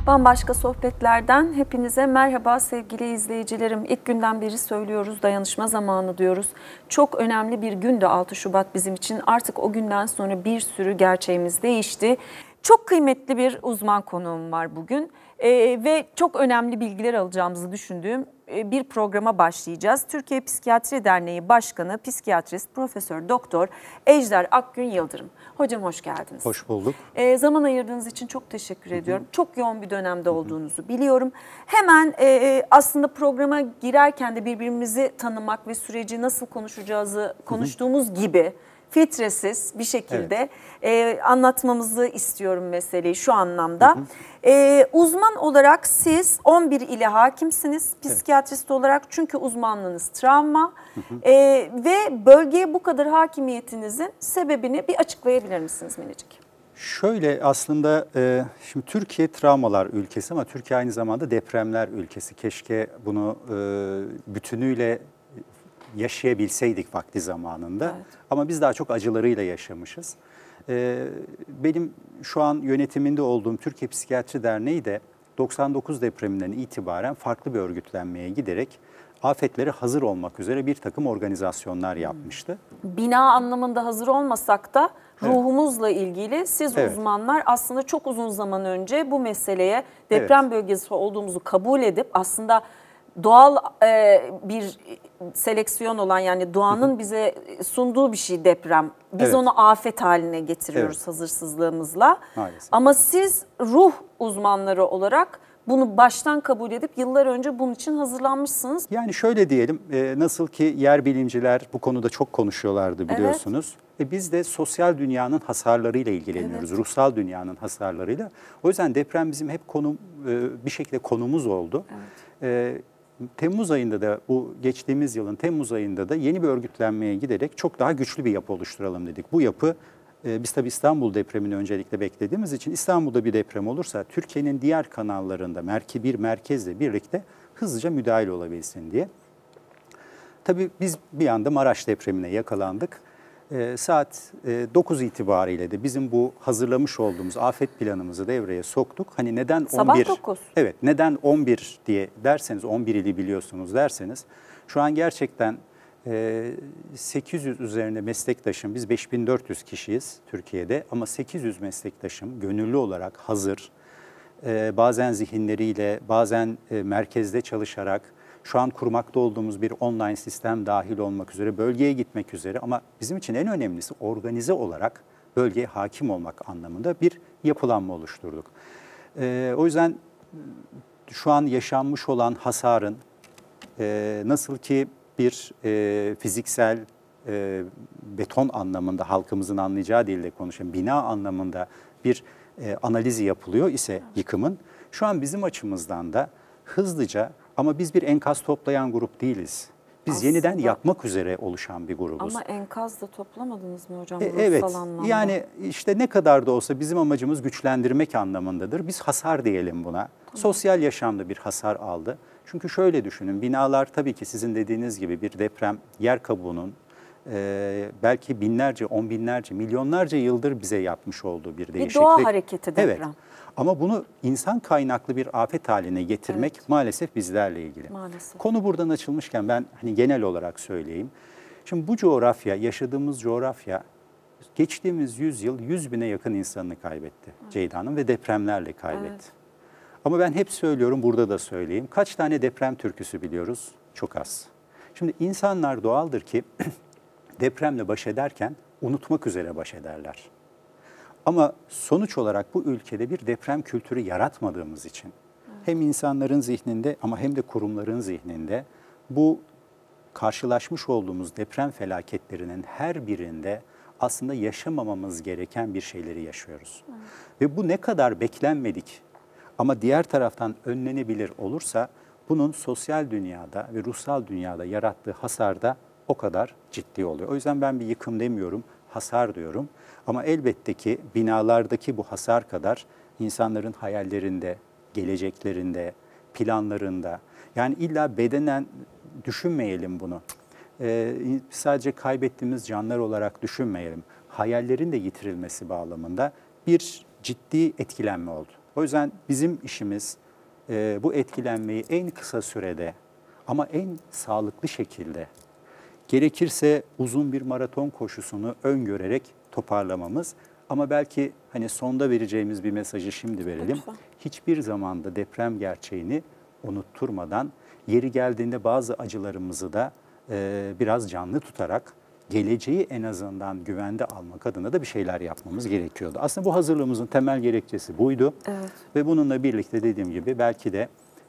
Bambaşka sohbetlerden hepinize merhaba sevgili izleyicilerim. İlk günden beri söylüyoruz, dayanışma zamanı diyoruz. Çok önemli bir gündü 6 Şubat bizim için. Artık o günden sonra bir sürü gerçeğimiz değişti. Çok kıymetli bir uzman konuğum var bugün ve çok önemli bilgiler alacağımızı düşündüğüm bir programa başlayacağız. Türkiye Psikiyatri Derneği Başkanı, Psikiyatrist Profesör Doktor Ejder Akgün Yıldırım. Hocam hoş geldiniz. Hoş bulduk. Zaman ayırdığınız için çok teşekkür ediyorum. Çok yoğun bir dönemde olduğunuzu biliyorum. Hemen aslında programa girerken de birbirimizi tanımak ve süreci nasıl konuşacağızı konuştuğumuz gibi filtresiz bir şekilde anlatmamızı istiyorum meseleyi şu anlamda. Uzman olarak siz 11 ile hakimsiniz psikiyatrist olarak çünkü uzmanlığınız travma ve bölgeye bu kadar hakimiyetinizin sebebini bir açıklayabilir misiniz Minicik? Şöyle aslında şimdi Türkiye travmalar ülkesi ama Türkiye aynı zamanda depremler ülkesi. Keşke bunu bütünüyle yaşayabilseydik vakti zamanında. Evet. Ama biz daha çok acılarıyla yaşamışız. Benim şu an yönetiminde olduğum Türkiye Psikiyatri Derneği de 99 depreminden itibaren farklı bir örgütlenmeye giderek afetlere hazır olmak üzere bir takım organizasyonlar yapmıştı. Bina anlamında hazır olmasak da ruhumuzla ilgili siz uzmanlar aslında çok uzun zaman önce bu meseleye deprem bölgesi olduğumuzu kabul edip aslında doğal bir seleksiyon olan yani doğanın bize sunduğu bir şey deprem. Biz onu afet haline getiriyoruz hazırsızlığımızla. Maalesef. Ama siz ruh uzmanları olarak bunu baştan kabul edip yıllar önce bunun için hazırlanmışsınız. Yani şöyle diyelim, nasıl ki yer bilimciler bu konuda çok konuşuyorlardı biliyorsunuz. Biz de sosyal dünyanın hasarlarıyla ilgileniyoruz, ruhsal dünyanın hasarlarıyla. O yüzden deprem bizim hep bir şekilde konumuz oldu. Temmuz ayında da bu geçtiğimiz yılın Temmuz ayında da yeni bir örgütlenmeye giderek çok daha güçlü bir yapı oluşturalım dedik. Bu yapı biz tabii İstanbul depremini öncelikle beklediğimiz için İstanbul'da bir deprem olursa Türkiye'nin diğer kanallarında bir merkezle birlikte hızlıca müdahale olabilsin diye. Tabii biz bir anda Maraş depremine yakalandık. Saat 9 itibariyle de bizim bu hazırlamış olduğumuz afet planımızı devreye soktuk. Hani neden 11? Sabah 9. Evet, neden 11 diye derseniz, 11 ili biliyorsunuz derseniz, şu an gerçekten 800 üzerinde meslektaşım, biz 5400 kişiyiz Türkiye'de ama 800 meslektaşım gönüllü olarak hazır, bazen zihinleriyle, bazen merkezde çalışarak, şu an kurmakta olduğumuz bir online sistem dahil olmak üzere bölgeye gitmek üzere ama bizim için en önemlisi organize olarak bölgeye hakim olmak anlamında bir yapılanma oluşturduk. O yüzden şu an yaşanmış olan hasarın nasıl ki bir fiziksel beton anlamında halkımızın anlayacağı dille konuşan bina anlamında bir analizi yapılıyor ise yıkımın şu an bizim açımızdan da hızlıca ama biz bir enkaz toplayan grup değiliz. Biz aslında yeniden yapmak üzere oluşan bir grubuz. Ama enkaz da toplamadınız mı hocam? Evet, anlamda? Yani işte ne kadar da olsa bizim amacımız güçlendirmek anlamındadır. Biz hasar diyelim buna. Sosyal yaşamda bir hasar aldı. Çünkü şöyle düşünün, binalar tabii ki sizin dediğiniz gibi bir deprem yer kabuğunun belki binlerce, on binlerce, milyonlarca yıldır bize yapmış olduğu bir değişiklik. Bir doğa hareketi deprem. Evet. Ama bunu insan kaynaklı bir afet haline getirmek maalesef bizlerle ilgili. Maalesef. Konu buradan açılmışken ben hani genel olarak söyleyeyim. Şimdi bu coğrafya, yaşadığımız coğrafya geçtiğimiz 100 yıl 100 bine yakın insanını kaybetti Ceyda Hanım ve depremlerle kaybetti. Ama ben hep söylüyorum, burada da söyleyeyim. Kaç tane deprem türküsü biliyoruz? Çok az. Şimdi insanlar doğaldır ki depremle baş ederken unutmak üzere baş ederler. Ama sonuç olarak bu ülkede bir deprem kültürü yaratmadığımız için hem insanların zihninde ama hem de kurumların zihninde bu karşılaşmış olduğumuz deprem felaketlerinin her birinde aslında yaşamamamız gereken bir şeyleri yaşıyoruz. Ve bu ne kadar beklenmedik ama diğer taraftan önlenebilir olursa bunun sosyal dünyada ve ruhsal dünyada yarattığı hasar da o kadar ciddi oluyor. O yüzden ben bir yıkım demiyorum, hasar diyorum. Ama elbette ki binalardaki bu hasar kadar insanların hayallerinde, geleceklerinde, planlarında, yani illa bedenen düşünmeyelim bunu. Sadece kaybettiğimiz canlar olarak düşünmeyelim. Hayallerin de yitirilmesi bağlamında bir ciddi etkilenme oldu. O yüzden bizim işimiz bu etkilenmeyi en kısa sürede ama en sağlıklı şekilde, gerekirse uzun bir maraton koşusunu öngörerek toparlamamız. Ama belki hani sonda vereceğimiz bir mesajı şimdi verelim. Lütfen. Hiçbir zamanda deprem gerçeğini unutturmadan, yeri geldiğinde bazı acılarımızı da biraz canlı tutarak geleceği en azından güvende almak adına da bir şeyler yapmamız gerekiyordu. Aslında bu hazırlığımızın temel gerekçesi buydu. Evet. Ve bununla birlikte dediğim gibi belki de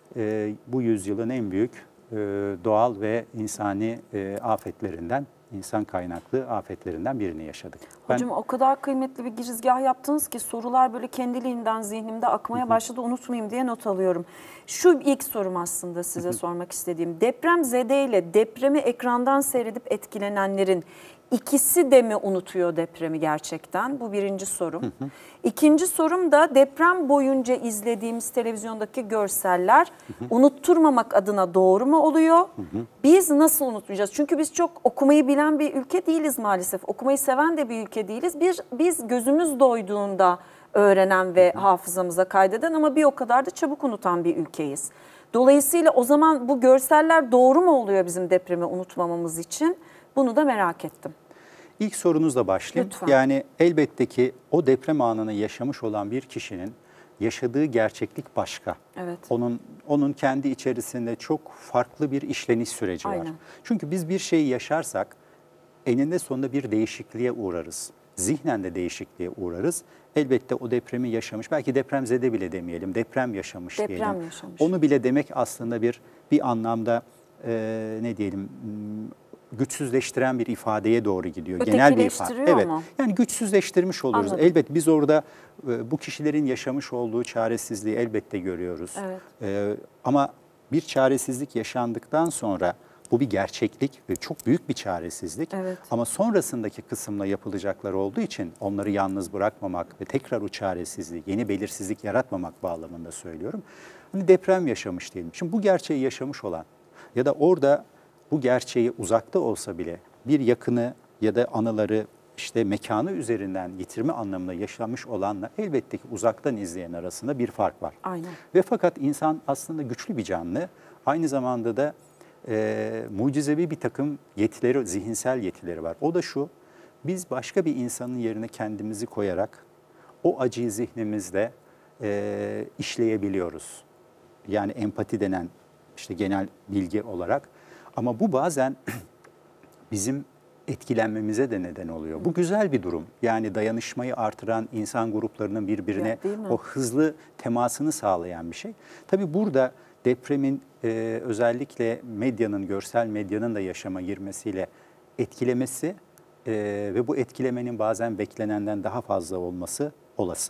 bu yüzyılın en büyük doğal ve insani afetlerinden, insan kaynaklı afetlerinden birini yaşadık. Hocam o kadar kıymetli bir girizgah yaptınız ki sorular böyle kendiliğinden zihnimde akmaya başladı, unutmayayım diye not alıyorum. Şu ilk sorum aslında size sormak istediğim. Depremzede depremi ekrandan seyredip etkilenenlerin ikisi de mi unutuyor depremi gerçekten? Bu birinci sorum. İkinci sorum da deprem boyunca izlediğimiz televizyondaki görseller unutturmamak adına doğru mu oluyor? Biz nasıl unutmayacağız? Çünkü biz çok okumayı bilen bir ülke değiliz maalesef. Okumayı seven de bir ülke değiliz. Biz gözümüz doyduğunda öğrenen ve hafızamıza kaydeden ama bir o kadar da çabuk unutan bir ülkeyiz. Dolayısıyla o zaman bu görseller doğru mu oluyor bizim depremi unutmamamız için? Bunu da merak ettim. İlk sorunuzla başlayayım. Lütfen. Yani elbette ki o deprem anını yaşamış olan bir kişinin yaşadığı gerçeklik başka. Evet. Onun kendi içerisinde çok farklı bir işleniş süreci var. Aynen. Çünkü biz bir şeyi yaşarsak eninde sonunda bir değişikliğe uğrarız. Zihnen de değişikliğe uğrarız. Elbette o depremi yaşamış, belki depremzede bile demeyelim, deprem yaşamış Deprem diyelim. yaşamış. Onu bile demek aslında bir anlamda ne diyelim, güçsüzleştiren bir ifadeye doğru gidiyor. Genel bir ifade. Ötekileştiriyor Evet. mu? Yani güçsüzleştirmiş oluruz. Anladım. Elbet biz orada bu kişilerin yaşamış olduğu çaresizliği elbette görüyoruz. Evet. Ama bir çaresizlik yaşandıktan sonra bu bir gerçeklik ve çok büyük bir çaresizlik. Evet. Ama sonrasındaki kısımla yapılacaklar olduğu için onları yalnız bırakmamak ve tekrar o çaresizliği, yeni belirsizlik yaratmamak bağlamında söylüyorum. Hani deprem yaşamış diyelim. Şimdi bu gerçeği yaşamış olan ya da orada bu gerçeği uzakta olsa bile bir yakını ya da anıları işte mekanı üzerinden yitirme anlamında yaşamış olanla elbette ki uzaktan izleyen arasında bir fark var. Aynen. Ve fakat insan aslında güçlü bir canlı. Aynı zamanda da mucizevi bir takım yetileri, zihinsel yetileri var. O da şu, biz başka bir insanın yerine kendimizi koyarak o acıyı zihnimizde işleyebiliyoruz. Yani empati denen işte genel bilgi olarak. Ama bu bazen bizim etkilenmemize de neden oluyor. Bu güzel bir durum. Yani dayanışmayı artıran, insan gruplarının birbirine o hızlı temasını sağlayan bir şey. Tabii burada depremin özellikle medyanın, görsel medyanın da yaşama girmesiyle etkilemesi ve bu etkilemenin bazen beklenenden daha fazla olması olası.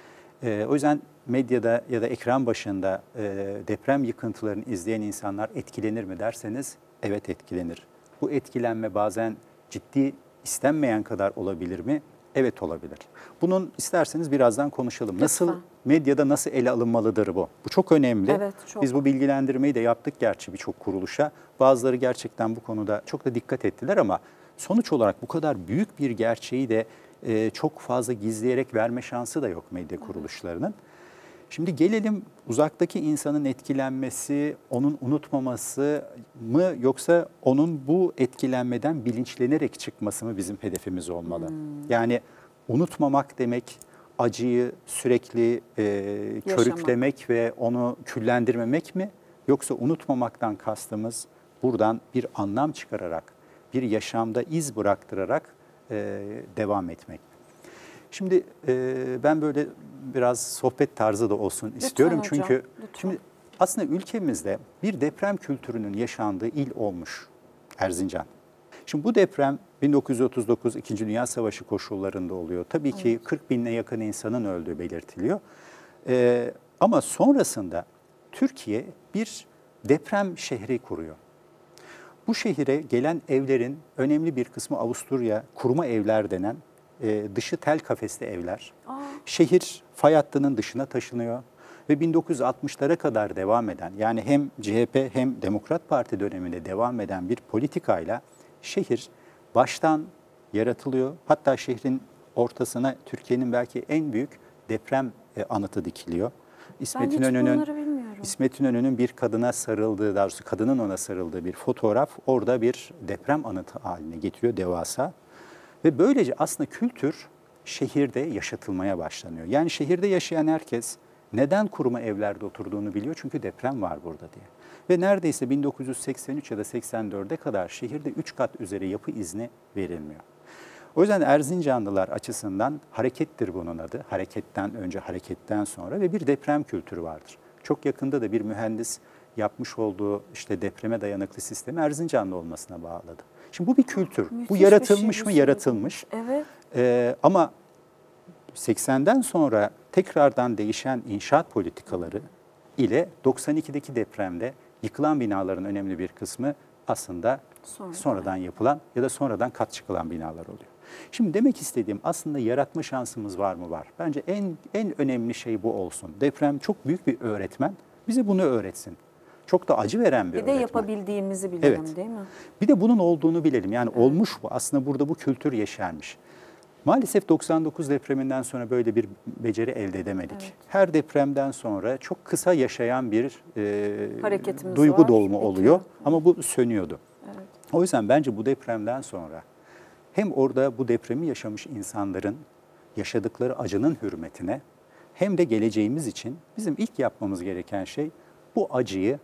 O yüzden medyada ya da ekran başında deprem yıkıntılarını izleyen insanlar etkilenir mi derseniz evet etkilenir. Bu etkilenme bazen ciddi istenmeyen kadar olabilir mi? Evet olabilir. Bunun isterseniz birazdan konuşalım. Lütfen. Nasıl medyada nasıl ele alınmalıdır bu? Bu çok önemli. Evet, çok. Biz bu bilgilendirmeyi de yaptık gerçi birçok kuruluşa. Bazıları gerçekten bu konuda çok da dikkat ettiler ama sonuç olarak bu kadar büyük bir gerçeği de çok fazla gizleyerek verme şansı da yok medya kuruluşlarının. Şimdi gelelim uzaktaki insanın etkilenmesi, onun unutmaması mı yoksa onun bu etkilenmeden bilinçlenerek çıkması mı bizim hedefimiz olmalı? Yani unutmamak demek acıyı sürekli körüklemek ve onu küllendirmemek mi? Yoksa unutmamaktan kastımız buradan bir anlam çıkararak, bir yaşamda iz bıraktırarak devam etmek. Şimdi ben böyle biraz sohbet tarzı da olsun istiyorum. Lütfen hocam, Çünkü lütfen. şimdi aslında ülkemizde bir deprem kültürünün yaşandığı il olmuş Erzincan. Şimdi bu deprem 1939 2. Dünya Savaşı koşullarında oluyor. Tabii ki 40 bine yakın insanın öldüğü belirtiliyor. Ama sonrasında Türkiye bir deprem şehri kuruyor. Bu şehire gelen evlerin önemli bir kısmı Avusturya kurma evler denen dışı tel kafesli evler. Şehir fay hattının dışına taşınıyor ve 1960'lara kadar devam eden yani hem CHP hem Demokrat Parti döneminde devam eden bir politikayla şehir baştan yaratılıyor. Hatta şehrin ortasına Türkiye'nin belki en büyük deprem anıtı dikiliyor. Ben hiç bunları bilmiyorum. İsmet İnönü'nün bir kadına sarıldığı, daha doğrusu kadının ona sarıldığı bir fotoğraf orada bir deprem anıtı haline getiriyor, devasa. Ve böylece aslında kültür şehirde yaşatılmaya başlanıyor. Yani şehirde yaşayan herkes neden kuruma evlerde oturduğunu biliyor, çünkü deprem var burada diye. Ve neredeyse 1983 ya da 84'e kadar şehirde 3 kat üzeri yapı izni verilmiyor. O yüzden Erzincanlılar açısından harekettir bunun adı. Hareketten önce, hareketten sonra ve bir deprem kültürü vardır. Çok yakında da bir mühendis yapmış olduğu işte depreme dayanıklı sistemi Erzincanlı olmasına bağladı. Şimdi bu bir kültür. Bu yaratılmış mı? Yaratılmış. Evet. Ama 80'den sonra tekrardan değişen inşaat politikaları ile 92'deki depremde yıkılan binaların önemli bir kısmı aslında sonradan yapılan ya da sonradan kat çıkılan binalar oluyor. Şimdi demek istediğim, aslında yaratma şansımız var mı? Var. Bence en önemli şey bu olsun. Deprem çok büyük bir öğretmen. Bize bunu öğretsin. Çok da acı veren bir öğretmen. Bir de yapabildiğimizi bilelim, evet, değil mi? Bir de bunun olduğunu bilelim. Yani olmuş bu. Aslında burada bu kültür yeşermiş. Maalesef 99 depreminden sonra böyle bir beceri elde edemedik. Evet. Her depremden sonra çok kısa yaşayan bir duygu dolmu oluyor. Ama bu sönüyordu. Evet. O yüzden bence bu depremden sonra hem orada bu depremi yaşamış insanların yaşadıkları acının hürmetine, hem de geleceğimiz için bizim ilk yapmamız gereken şey bu acıyı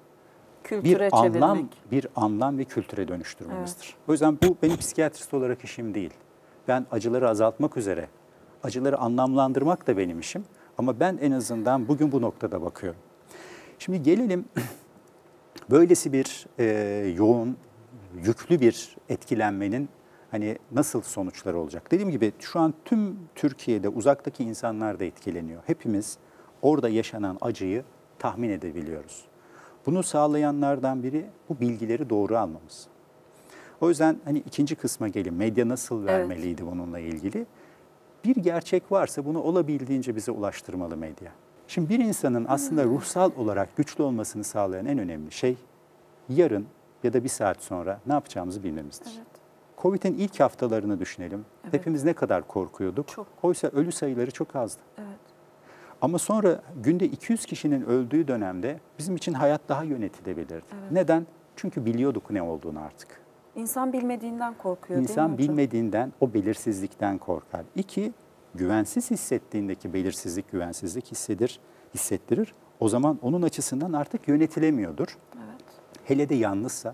bir anlam ve kültüre dönüştürmemizdir. Evet. O yüzden bu benim psikiyatrist olarak işim değil. Ben acıları azaltmak üzere, acıları anlamlandırmak da benim işim. Ama ben en azından bugün bu noktada bakıyorum. Şimdi gelelim böylesi bir yoğun, yüklü bir etkilenmenin hani nasıl sonuçları olacak? Dediğim gibi şu an tüm Türkiye'de uzaktaki insanlar da etkileniyor. Hepimiz orada yaşanan acıyı tahmin edebiliyoruz. Bunu sağlayanlardan biri bu bilgileri doğru almamız. O yüzden hani ikinci kısma gelin. Medya nasıl vermeliydi bununla ilgili? Bir gerçek varsa bunu olabildiğince bize ulaştırmalı medya. Şimdi bir insanın aslında ruhsal olarak güçlü olmasını sağlayan en önemli şey yarın ya da bir saat sonra ne yapacağımızı bilmemizdir. Evet. Covid'in ilk haftalarını düşünelim. Evet. Hepimiz ne kadar korkuyorduk. Çok. Oysa ölü sayıları çok azdı. Evet. Ama sonra günde 200 kişinin öldüğü dönemde bizim için hayat daha yönetilebilirdi. Evet. Neden? Çünkü biliyorduk ne olduğunu artık. İnsan bilmediğinden korkuyor, değil mi hocam? İnsan bilmediğinden, o belirsizlikten korkar. 2, güvensiz hissettiğindeki belirsizlik, güvensizlik hissettirir. O zaman onun açısından artık yönetilemiyordur. Evet. Hele de yalnızsa,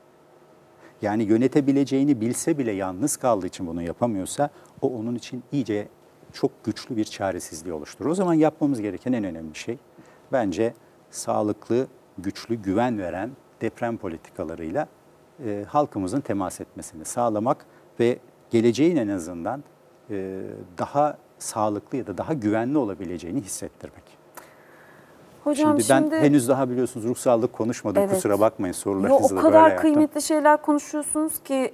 yani yönetebileceğini bilse bile yalnız kaldığı için bunu yapamıyorsa, o onun için iyice çok güçlü bir çaresizliği oluşturur. O zaman yapmamız gereken en önemli şey, bence sağlıklı, güçlü, güven veren deprem politikalarıyla halkımızın temas etmesini sağlamak ve geleceğin en azından daha sağlıklı ya da daha güvenli olabileceğini hissettirmek. Hocam şimdi ben henüz daha biliyorsunuz ruhsallık konuşmadım. Evet. Kusura bakmayın, sorularınızı da böyle yaptım. O kadar kıymetli şeyler konuşuyorsunuz ki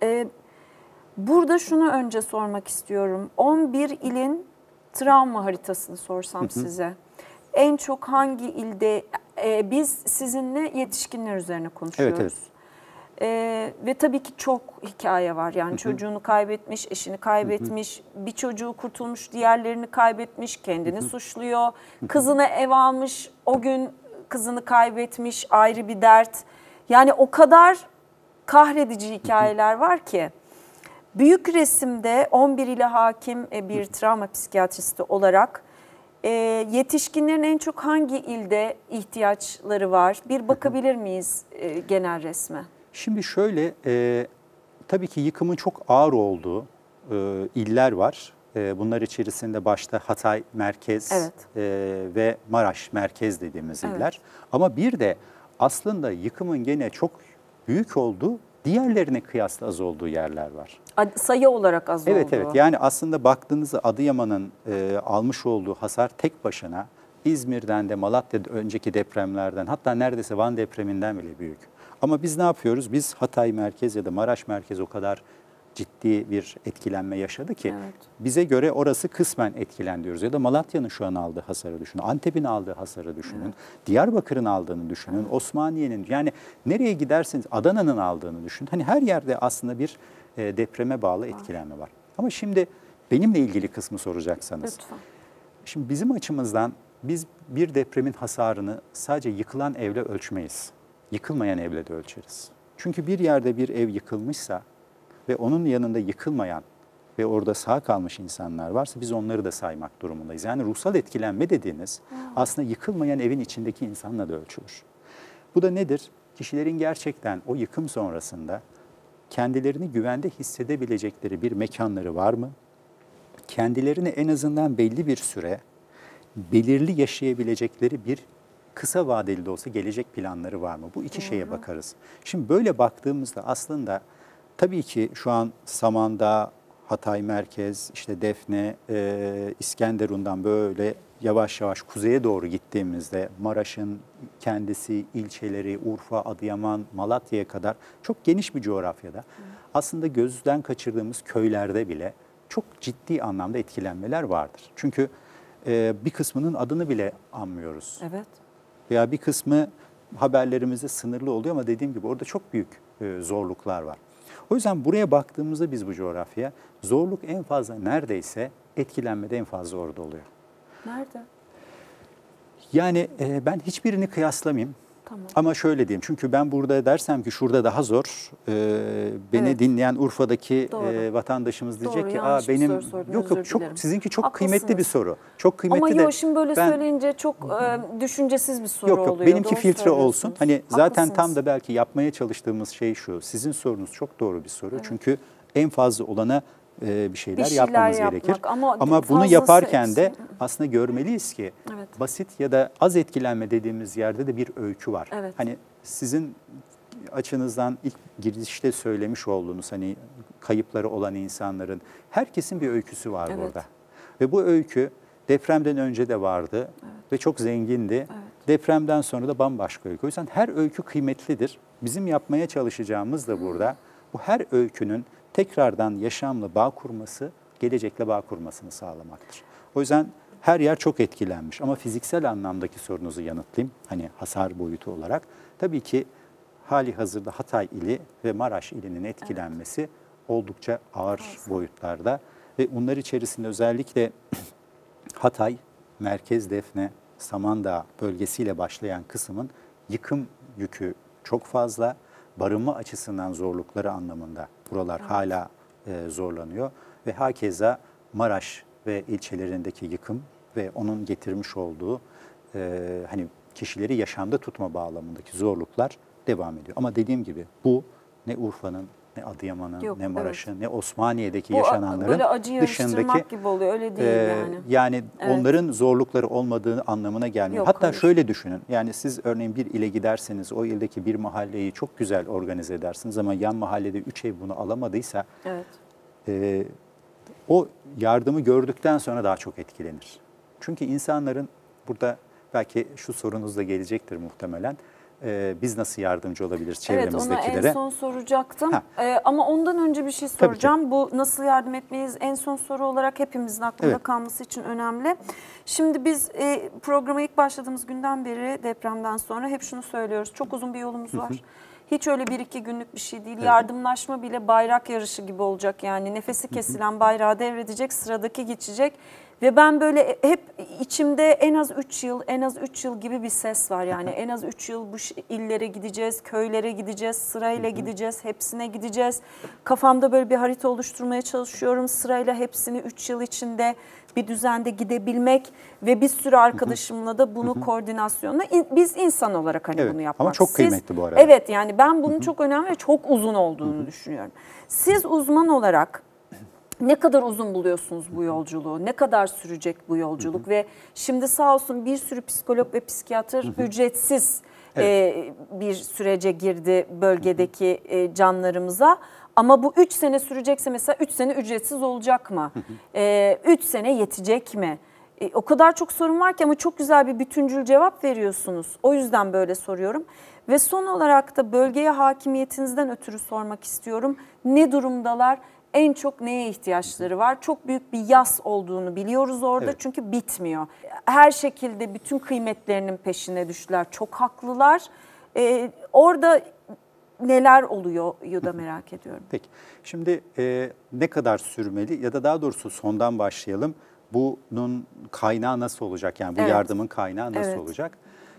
burada şunu önce sormak istiyorum. 11 ilin travma haritasını sorsam size. En çok hangi ilde, biz sizinle yetişkinler üzerine konuşuyoruz. Evet, evet. Ve tabii ki çok hikaye var. Yani çocuğunu kaybetmiş, eşini kaybetmiş, bir çocuğu kurtulmuş, diğerlerini kaybetmiş, kendini suçluyor. Kızını ev almış, o gün kızını kaybetmiş, ayrı bir dert. Yani o kadar kahredici hikayeler var ki. Büyük resimde 11 ile hakim bir travma psikiyatristi olarak yetişkinlerin en çok hangi ilde ihtiyaçları var? Bir bakabilir miyiz genel resme? Şimdi şöyle, tabii ki yıkımın çok ağır olduğu iller var. Bunlar içerisinde başta Hatay merkez ve Maraş merkez dediğimiz iller. Ama bir de aslında yıkımın gene çok büyük olduğu, diğerlerine kıyasla az olduğu yerler var. Sayı olarak az olduğu. Evet, yani aslında baktığınızda Adıyaman'ın almış olduğu hasar tek başına İzmir'den de, Malatya'da önceki depremlerden, hatta neredeyse Van depreminden bile büyük. Ama biz ne yapıyoruz? Biz Hatay merkez ya da Maraş merkez o kadar ciddi bir etkilenme yaşadı ki bize göre orası kısmen etkilen diyoruz. Ya da Malatya'nın şu an aldığı hasarı düşünün, Antep'in aldığı hasarı düşünün, Diyarbakır'ın aldığını düşünün, Osmaniye'nin, yani nereye giderseniz Adana'nın aldığını düşünün. Hani her yerde aslında bir depreme bağlı etkilenme var. Ama şimdi benimle ilgili kısmı soracaksanız. Lütfen. Şimdi bizim açımızdan biz bir depremin hasarını sadece yıkılan evle ölçmeyiz. Yıkılmayan evle de ölçeriz. Çünkü bir yerde bir ev yıkılmışsa ve onun yanında yıkılmayan ve orada sağ kalmış insanlar varsa biz onları da saymak durumundayız. Yani ruhsal etkilenme dediğiniz aslında yıkılmayan evin içindeki insanla da ölçülür. Bu da nedir? Kişilerin gerçekten o yıkım sonrasında kendilerini güvende hissedebilecekleri bir mekanları var mı? Kendilerini en azından belli bir süre belirli yaşayabilecekleri bir kısa vadeli de olsa gelecek planları var mı? Bu iki şeye bakarız. Şimdi böyle baktığımızda aslında tabii ki şu an Samandağ, Hatay merkez, işte Defne, İskenderun'dan böyle yavaş yavaş kuzeye doğru gittiğimizde Maraş'ın kendisi, ilçeleri, Urfa, Adıyaman, Malatya'ya kadar çok geniş bir coğrafyada aslında gözden kaçırdığımız köylerde bile çok ciddi anlamda etkilenmeler vardır. Çünkü bir kısmının adını bile anmıyoruz. Evet. Veya bir kısmı haberlerimizde sınırlı oluyor ama dediğim gibi orada çok büyük zorluklar var. O yüzden buraya baktığımızda biz bu coğrafyaya zorluk en fazla neredeyse etkilenme de en fazla orada oluyor. Nerede? Yani ben hiçbirini kıyaslamayayım. Tamam. Ama şöyle diyeyim, çünkü ben burada dersem ki şurada daha zor, beni Evet. dinleyen Urfa'daki Doğru. Vatandaşımız diyecek Doğru, ki yanlış bir soru sordum, yok özür yok çok dilerim. sizinki çok Haklısınız. kıymetli bir soru. Çok kıymetli Ama de yok, şimdi böyle ben- söyleyince çok düşüncesiz bir soru Yok oluyor. benimki Doğru filtre olsun. söylüyorsunuz. Hani zaten Haklısınız. tam da belki yapmaya çalıştığımız şey şu. Sizin sorunuz çok doğru bir soru. Çünkü en fazla olana bir şeyler yapmamız yapmak. gerekir. Ama Ama bunu fazlası yaparken de eksik. aslında görmeliyiz ki Evet. basit ya da az etkilenme dediğimiz yerde de bir öykü var. Evet. Hani sizin açınızdan ilk girişte söylemiş olduğunuz hani kayıpları olan insanların herkesin bir öyküsü var Evet. burada. Ve bu öykü depremden önce de vardı ve çok zengindi. Depremden sonra da bambaşka öykü. O yüzden her öykü kıymetlidir. Bizim yapmaya çalışacağımız da burada bu her öykünün tekrardan yaşamla bağ kurması, gelecekle bağ kurmasını sağlamaktır. O yüzden her yer çok etkilenmiş ama fiziksel anlamdaki sorunuzu yanıtlayayım. Hani hasar boyutu olarak. Tabii ki hali hazırda Hatay ili ve Maraş ilinin etkilenmesi oldukça ağır boyutlarda. Ve bunlar içerisinde özellikle Hatay, Merkez Defne, Samandağ bölgesiyle başlayan kısmın yıkım yükü çok fazla. Barınma açısından zorlukları anlamında buralar hala zorlanıyor. Ve hakeza Maraş ve ilçelerindeki yıkım ve onun getirmiş olduğu hani kişileri yaşamda tutma bağlamındaki zorluklar devam ediyor. Ama dediğim gibi bu ne Urfa'nın, ne Adıyaman'ın, Yok, ne Maraş'ın, evet. ne Osmaniye'deki Bu yaşananların böyle acı yarıştırmak dışındaki gibi oluyor, öyle değil yani. yani Evet. onların zorlukları olmadığı anlamına gelmiyor. Yok, Hatta hayır. şöyle düşünün. Yani siz örneğin bir ile giderseniz o ildeki bir mahalleyi çok güzel organize edersiniz ama yan mahallede 3 ev bunu alamadıysa Evet. o yardımı gördükten sonra daha çok etkilenir. Çünkü insanların burada belki şu sorunuz da gelecektir muhtemelen. Biz nasıl yardımcı olabiliriz Evet, çevremizdekilere? ona en son soracaktım. Ha. Ama ondan önce bir şey ki. soracağım. Bu nasıl yardım etmeyiz en son soru olarak hepimizin aklında Evet. kalması için önemli. Şimdi biz programa ilk başladığımız günden beri depremden sonra hep şunu söylüyoruz. Çok uzun bir yolumuz var. Hiç öyle 1-2 günlük bir şey değil. Evet. Yardımlaşma bile bayrak yarışı gibi olacak yani. Nefesi kesilen bayrağı devredecek, sıradaki geçecek. Ve ben böyle hep içimde en az 3 yıl, en az 3 yıl gibi bir ses var. Yani en az 3 yıl bu illere gideceğiz, köylere gideceğiz, sırayla gideceğiz, hepsine gideceğiz. Kafamda böyle bir harita oluşturmaya çalışıyorum. Sırayla hepsini 3 yıl içinde bir düzende gidebilmek ve bir sürü arkadaşımla da bunu koordinasyonla biz insan olarak hani Evet, bunu yapmak. ama çok kıymetli bu arada. Evet, yani ben bunun çok önemli ve çok uzun olduğunu düşünüyorum. Siz uzman olarak ne kadar uzun buluyorsunuz bu yolculuğu? Ne kadar sürecek bu yolculuk? Ve şimdi sağ olsun bir sürü psikolog ve psikiyatr ücretsiz bir sürece girdi bölgedeki canlarımıza. Ama bu 3 sene sürecekse mesela 3 sene ücretsiz olacak mı? 3 sene yetecek mi? O kadar çok sorun var ki ama çok güzel bir bütüncül cevap veriyorsunuz. O yüzden böyle soruyorum. Ve son olarak da bölgeye hakimiyetinizden ötürü sormak istiyorum. Ne durumdalar? En çok neye ihtiyaçları var? Çok büyük bir yas olduğunu biliyoruz orada Evet. çünkü bitmiyor. Her şekilde bütün kıymetlerinin peşine düştüler. Çok haklılar. Orada neler oluyor da merak ediyorum. Peki. Şimdi ne kadar sürmeli ya da daha doğrusu sondan başlayalım. bunun kaynağı nasıl olacak? Yani bu Evet. yardımın kaynağı nasıl Evet. olacak?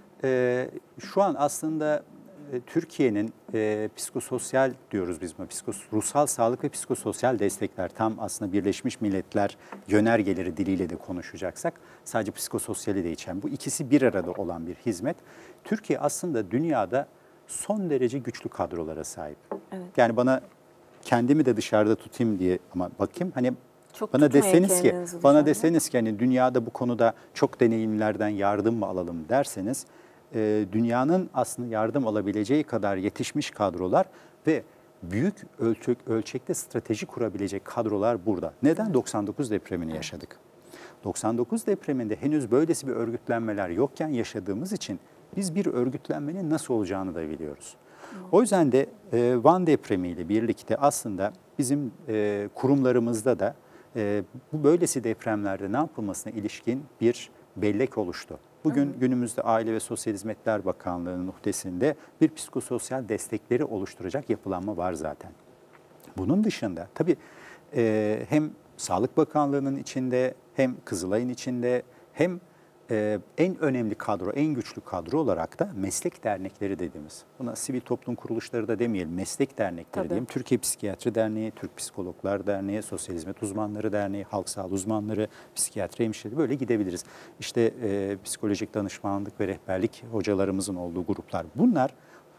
Şu an aslında Türkiye'nin psikososyal diyoruz biz buna, ruhsal sağlık ve psikososyal destekler, tam aslında Birleşmiş Milletler yönergeleri diliyle de konuşacaksak sadece psikososyali de içeren, bu ikisi bir arada olan bir hizmet. Türkiye aslında dünyada son derece güçlü kadrolara sahip. Evet. Yani bana kendimi de dışarıda tutayım diye ama bakayım, hani Çok bana tutmayın deseniz ki kendinizi bana dışarıda. deseniz ki hani dünyada bu konuda çok deneyimlerden yardım mı alalım derseniz, dünyanın aslında yardım alabileceği kadar yetişmiş kadrolar ve büyük ölçekte strateji kurabilecek kadrolar burada. Neden? 99 depremini yaşadık. 99 depreminde henüz böylesi bir örgütlenmeler yokken yaşadığımız için biz bir örgütlenmenin nasıl olacağını da biliyoruz. O yüzden de Van depremiyle birlikte aslında bizim kurumlarımızda da bu böylesi depremlerde ne yapılmasına ilişkin bir bellek oluştu. Bugün günümüzde Aile ve Sosyal Hizmetler Bakanlığı'nın uhdesinde bir psikososyal destekleri oluşturacak yapılanma var zaten. Bunun dışında tabii hem Sağlık Bakanlığı'nın içinde hem Kızılay'ın içinde hem en önemli kadro, en güçlü kadro olarak da meslek dernekleri dediğimiz, buna sivil toplum kuruluşları da demeyelim, meslek dernekleri diyelim. Türkiye Psikiyatri Derneği, Türk Psikologlar Derneği, Sosyal Hizmet Uzmanları Derneği, Halk Sağlığı Uzmanları, psikiyatri hemşireleri, böyle gidebiliriz. İşte psikolojik danışmanlık ve rehberlik hocalarımızın olduğu gruplar. Bunlar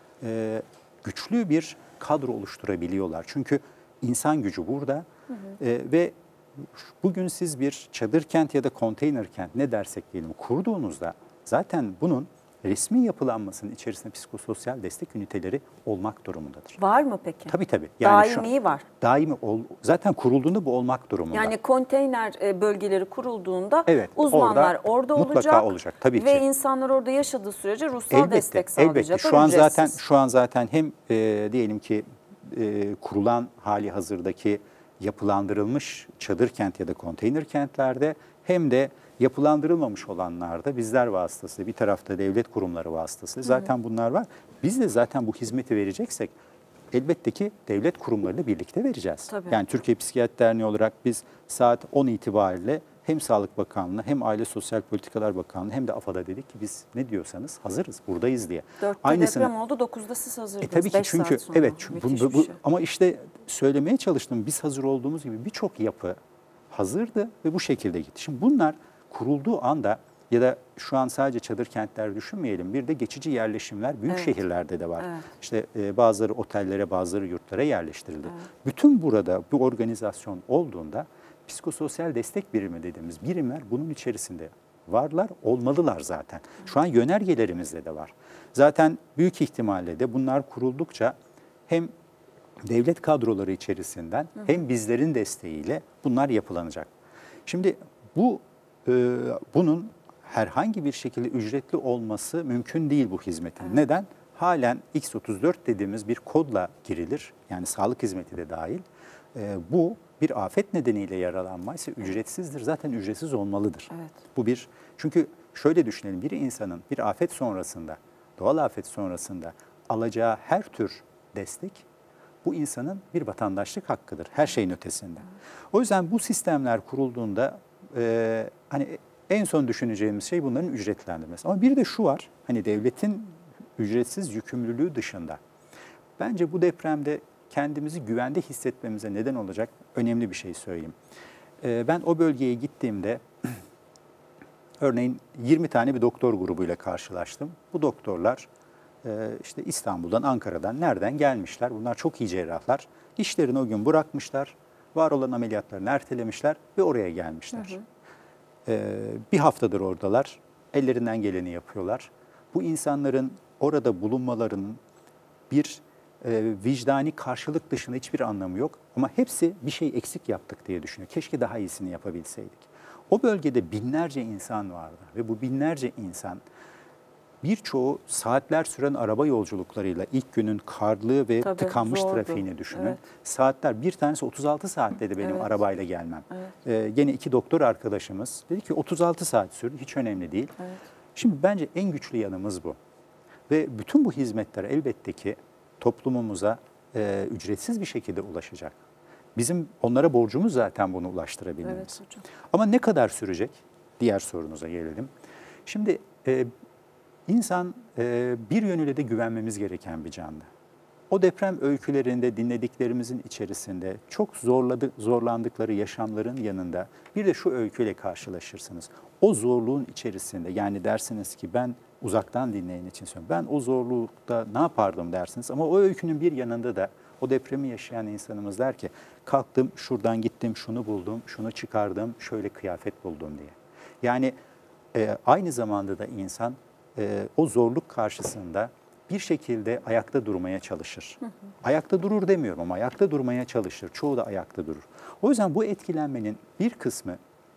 güçlü bir kadro oluşturabiliyorlar. Çünkü insan gücü burada ve bugün siz bir çadır kent ya da konteyner kent ne dersek diyelim kurduğunuzda zaten bunun resmi yapılanmasının içerisinde psikososyal destek üniteleri olmak durumundadır. Var mı peki? Tabii tabii. Daimi var. Daimi zaten kurulduğunda bu olmak durumunda. Yani konteyner bölgeleri kurulduğunda evet, uzmanlar orada mutlaka olacak tabii ve ki. insanlar orada yaşadığı sürece ruhsal destek Elbette. sağlayacaklar. Şu an zaten hem diyelim ki kurulan hali hazırdaki yapılandırılmış çadır kent ya da konteyner kentlerde hem de yapılandırılmamış olanlarda bizler vasıtasıyla, bir tarafta devlet kurumları vasıtasıyla zaten bunlar var. Biz de zaten bu hizmeti vereceksek elbette ki devlet kurumlarıyla birlikte vereceğiz. Tabii. Yani Türkiye Psikiyatri Derneği olarak biz saat 10 itibariyle hem Sağlık Bakanlığı hem Aile Sosyal Politikalar Bakanlığı hem de AFAD'a dedik ki biz ne diyorsanız hazırız, buradayız diye. 4'te deprem oldu, 9'da siz hazırdınız. Tabii ki, çünkü evet ama işte söylemeye çalıştım, biz hazır olduğumuz gibi birçok yapı hazırdı ve bu şekilde gitti. Şimdi bunlar kurulduğu anda ya da şu an sadece çadır kentler düşünmeyelim, bir de geçici yerleşimler büyük şehirlerde de var. Evet. İşte bazıları otellere, bazıları yurtlara yerleştirildi. Evet. Bütün burada bu organizasyon olduğunda psikososyal destek birimi dediğimiz birimler bunun içerisinde varlar, olmalılar zaten. Şu an yönergelerimizde de var. Zaten büyük ihtimalle de bunlar kuruldukça hem devlet kadroları içerisinden hem bizlerin desteğiyle bunlar yapılanacak. Şimdi bunun herhangi bir şekilde ücretli olması mümkün değil bu hizmetin. Evet. Neden? Halen X34 dediğimiz bir kodla girilir. Yani sağlık hizmeti de dahil. Bu bir afet nedeniyle yaralanmaysa ücretsizdir. Zaten ücretsiz olmalıdır. Evet. Bu bir, çünkü şöyle düşünelim, bir insanın bir afet sonrasında, doğal afet sonrasında alacağı her tür destek bu insanın bir vatandaşlık hakkıdır. Her şeyin ötesinde. O yüzden bu sistemler kurulduğunda hani en son düşüneceğimiz şey bunların ücretlendirmesi. Ama bir de şu var, hani devletin ücretsiz yükümlülüğü dışında bence bu depremde kendimizi güvende hissetmemize neden olacak önemli bir şey söyleyeyim. Ben o bölgeye gittiğimde örneğin 20 tane bir doktor grubuyla karşılaştım. Bu doktorlar işte İstanbul'dan, Ankara'dan, nereden gelmişler? Bunlar çok iyi cerrahlar. İşlerini o gün bırakmışlar, var olan ameliyatlarını ertelemişler ve oraya gelmişler. Bir haftadır oradalar, ellerinden geleni yapıyorlar. Bu insanların orada bulunmalarının bir vicdani karşılık dışında hiçbir anlamı yok. Ama hepsi bir şey eksik yaptık diye düşünüyor. Keşke daha iyisini yapabilseydik. O bölgede binlerce insan vardı ve bu binlerce insan birçoğu saatler süren araba yolculuklarıyla ilk günün karlı ve tıkanmış trafiğini düşünün. Evet. Saatler, bir tanesi 36 saat dedi benim arabayla gelmem. Evet. Gene 2 doktor arkadaşımız dedi ki 36 saat sürdü, hiç önemli değil. Evet. Şimdi bence en güçlü yanımız bu. Ve bütün bu hizmetler elbette ki toplumumuza ücretsiz bir şekilde ulaşacak. Bizim onlara borcumuz zaten bunu ulaştırabilmemiz. Evet hocam. Ama ne kadar sürecek? Diğer sorunuza gelelim. Şimdi insan bir yönüyle de güvenmemiz gereken bir canlı. O deprem öykülerinde dinlediklerimizin içerisinde çok zorlandıkları yaşamların yanında bir de şu öyküyle karşılaşırsınız. O zorluğun içerisinde, yani dersiniz ki ben uzaktan dinleyen için söylüyorum. Ben o zorlukta ne yapardım dersiniz, ama o öykünün bir yanında da o depremi yaşayan insanımız der ki kalktım şuradan gittim şunu buldum, şunu çıkardım, şöyle kıyafet buldum diye. Yani aynı zamanda da insan o zorluk karşısında bir şekilde ayakta durmaya çalışır. Ayakta durur demiyorum ama ayakta durmaya çalışır. Çoğu da ayakta durur. O yüzden bu etkilenmenin bir kısmı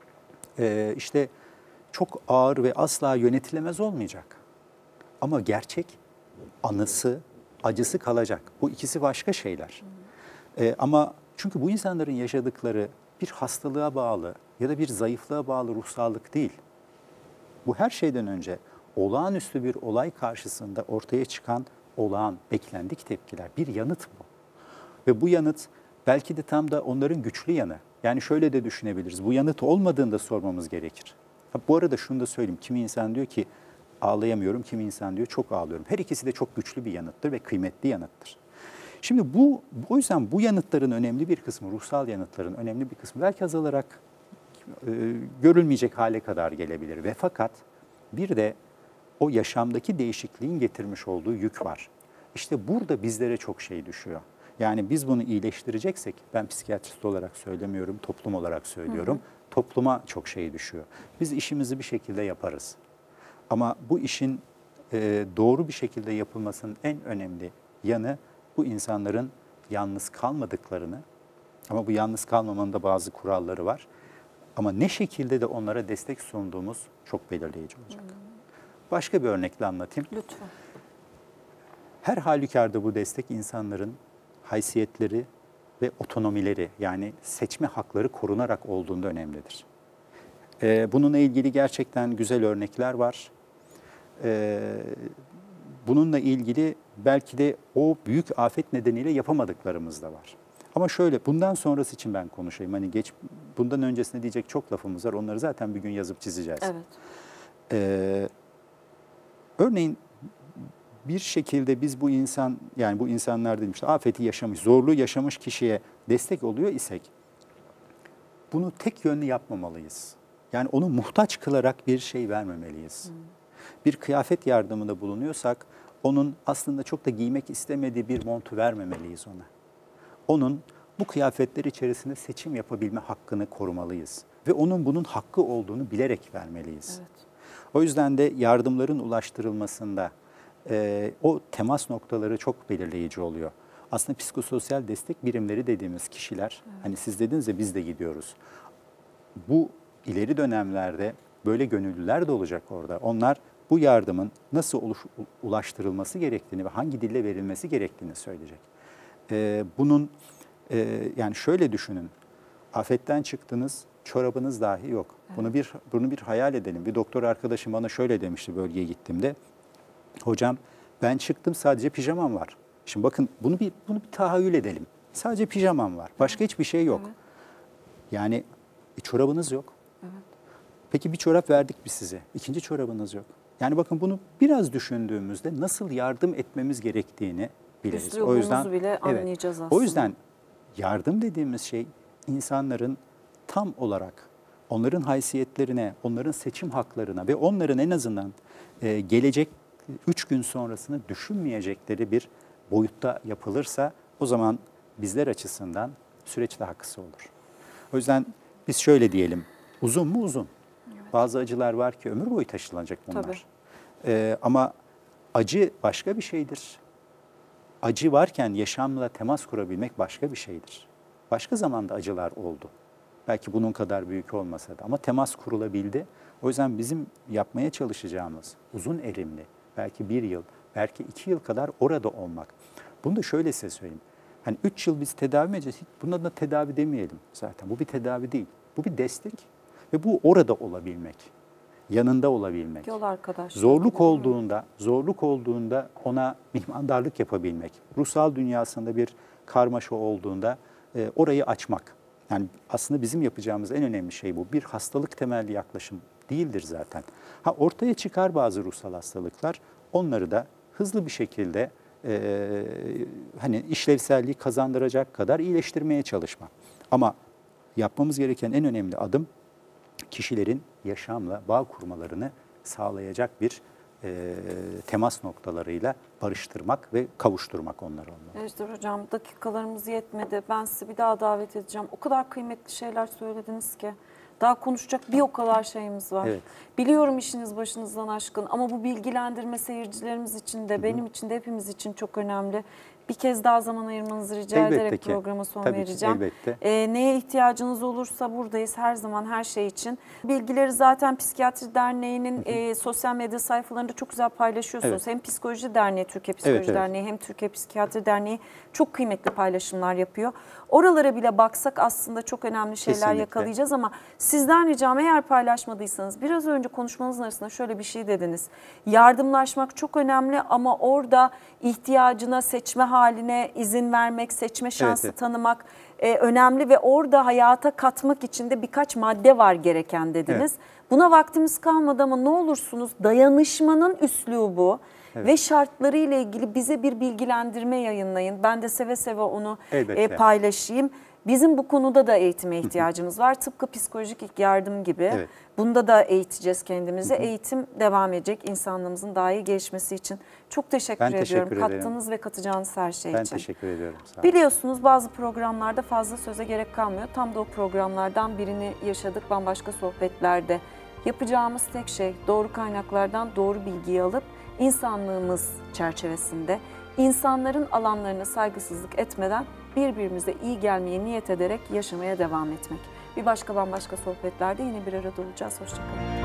işte çok ağır ve asla yönetilemez olmayacak. Ama gerçek anısı, acısı kalacak. Bu ikisi başka şeyler. Ama çünkü bu insanların yaşadıkları bir hastalığa bağlı ya da bir zayıflığa bağlı ruhsallık değil. Bu her şeyden önce olağanüstü bir olay karşısında ortaya çıkan olağan, beklendik tepkiler. Bir yanıt bu. Ve bu yanıt belki de tam da onların güçlü yanı. Yani şöyle de düşünebiliriz. Bu yanıt olmadığında sormamız gerekir. Bu arada şunu da söyleyeyim. Kimi insan diyor ki ağlayamıyorum, kimi insan diyor çok ağlıyorum. Her ikisi de çok güçlü bir yanıttır ve kıymetli yanıttır. Şimdi o yüzden bu yanıtların önemli bir kısmı, ruhsal yanıtların önemli bir kısmı belki azalarak görülmeyecek hale kadar gelebilir. Ve fakat bir de o yaşamdaki değişikliğin getirmiş olduğu yük var. İşte burada bizlere çok şey düşüyor. Yani biz bunu iyileştireceksek, ben psikiyatrist olarak söylemiyorum, toplum olarak söylüyorum. Topluma çok şey düşüyor. Biz işimizi bir şekilde yaparız. Ama bu işin doğru bir şekilde yapılmasının en önemli yanı bu insanların yalnız kalmadıklarını, ama bu yalnız kalmamanın da bazı kuralları var. Ama ne şekilde de onlara destek sunduğumuz çok belirleyici olacak. Başka bir örnekle anlatayım. Lütfen. Her halükarda bu destek insanların haysiyetleri ve otonomileri, yani seçme hakları korunarak olduğunda önemlidir. Bununla ilgili gerçekten güzel örnekler var. Bununla ilgili belki de o büyük afet nedeniyle yapamadıklarımız da var. Ama şöyle, bundan sonrası için ben konuşayım. Hani bundan öncesine diyecek çok lafımız var. Onları zaten bir gün yazıp çizeceğiz. Evet. Örneğin bir şekilde biz bu insanlar dedim işte afeti yaşamış, zorluğu yaşamış kişiye destek oluyor isek bunu tek yönlü yapmamalıyız. Yani onu muhtaç kılarak bir şey vermemeliyiz. Bir kıyafet yardımında bulunuyorsak onun aslında çok da giymek istemediği bir montu vermemeliyiz ona. Onun bu kıyafetler içerisinde seçim yapabilme hakkını korumalıyız. Ve onun bunun hakkı olduğunu bilerek vermeliyiz. Evet. O yüzden de yardımların ulaştırılmasında o temas noktaları çok belirleyici oluyor. Aslında psikososyal destek birimleri dediğimiz kişiler, hani siz dediniz ya biz de gidiyoruz. Bu ileri dönemlerde böyle gönüllüler de olacak orada. Onlar bu yardımın nasıl ulaştırılması gerektiğini ve hangi dille verilmesi gerektiğini söyleyecek. Bunun yani şöyle düşünün, afetten çıktınız, çorabınız dahi yok. Evet. Bunu bir hayal edelim. Bir doktor arkadaşım bana şöyle demişti bölgeye gittiğimde. Hocam ben çıktım sadece pijamam var. Şimdi bakın bunu bir tahayyül edelim. Sadece pijamam var. Başka hiçbir şey yok. Evet. Yani çorabınız yok. Evet. Peki bir çorap verdik biz size. İkinci çorabınız yok. Yani bakın bunu biraz düşündüğümüzde nasıl yardım etmemiz gerektiğini biliriz. O yüzden bile anlayacağız aslında. O yüzden yardım dediğimiz şey insanların tam olarak onların haysiyetlerine, onların seçim haklarına ve onların en azından gelecek 3 gün sonrasını düşünmeyecekleri bir boyutta yapılırsa o zaman bizler açısından süreç daha kısa olur. O yüzden biz şöyle diyelim, uzun mu uzun? Evet. Bazı acılar var ki ömür boyu taşınacak bunlar. Ama acı başka bir şeydir. Acı varken yaşamla temas kurabilmek başka bir şeydir. Başka zamanda acılar oldu. Belki bunun kadar büyük olmasa da ama temas kurulabildi. O yüzden bizim yapmaya çalışacağımız uzun erimli, belki 1 yıl, belki 2 yıl kadar orada olmak. Bunu da şöyle size söyleyeyim. Hani 3 yıl biz tedavi mi edeceğiz? Buna da tedavi demeyelim zaten. Bu bir tedavi değil. Bu bir destek ve bu orada olabilmek. Yanında olabilmek. Yol arkadaş. Zorluk olduğunda ona mihmandarlık yapabilmek. Ruhsal dünyasında bir karmaşa olduğunda orayı açmak. Yani aslında bizim yapacağımız en önemli şey bu. Bir hastalık temelli yaklaşım değildir zaten. Ortaya çıkar bazı ruhsal hastalıklar, onları da hızlı bir şekilde hani işlevselliği kazandıracak kadar iyileştirmeye çalışmak. Ama yapmamız gereken en önemli adım kişilerin yaşamla bağ kurmalarını sağlayacak bir temas noktalarıyla barıştırmak ve kavuşturmak onları onunla. Ejder Hocam, dakikalarımız yetmedi. Ben sizi bir daha davet edeceğim. O kadar kıymetli şeyler söylediniz ki. Daha konuşacak bir o kadar şeyimiz var. Evet. Biliyorum işiniz başınızdan aşkın ama bu bilgilendirme seyircilerimiz için de, benim için de, hepimiz için çok önemli. Bir kez daha zaman ayırmanızı rica ederek ki. programa son Tabii vereceğim. ki, elbette. Neye ihtiyacınız olursa buradayız her zaman, her şey için. Bilgileri zaten Psikiyatri Derneği'nin sosyal medya sayfalarında çok güzel paylaşıyorsunuz. Evet. Hem Psikoloji Derneği, Türkiye Psikoloji Evet, evet. Derneği, hem Türkiye Psikiyatri Derneği çok kıymetli paylaşımlar yapıyor. Oralara bile baksak aslında çok önemli şeyler Kesinlikle. yakalayacağız ama sizden ricam, eğer paylaşmadıysanız, biraz önce konuşmanızın arasında şöyle bir şey dediniz. Yardımlaşmak çok önemli ama orada ihtiyacına, seçme haline izin vermek, seçme şansı Evet. tanımak önemli ve orada hayata katmak için de birkaç madde var gereken dediniz. Evet. Buna vaktimiz kalmadı ama ne olursunuz dayanışmanın üslubu ve şartları ile ilgili bize bir bilgilendirme yayınlayın. Ben de seve seve onu Elbette. paylaşayım. Bizim bu konuda da eğitime ihtiyacımız var. Tıpkı psikolojik ilk yardım gibi. Evet. Bunda da eğiteceğiz kendimizi. Eğitim devam edecek insanlığımızın daha iyi gelişmesi için. Çok teşekkür Ben ediyorum. teşekkür ederim. Kattığınız ve katacağınız her şey Ben için. teşekkür ediyorum. Sağ olun. Biliyorsunuz bazı programlarda fazla söze gerek kalmıyor. Tam da o programlardan birini yaşadık bambaşka sohbetlerde. Yapacağımız tek şey doğru kaynaklardan doğru bilgiyi alıp insanlığımız çerçevesinde insanların alanlarına saygısızlık etmeden birbirimize iyi gelmeye niyet ederek yaşamaya devam etmek. Bir başka bambaşka sohbetlerde yine bir arada olacağız. Hoşçakalın.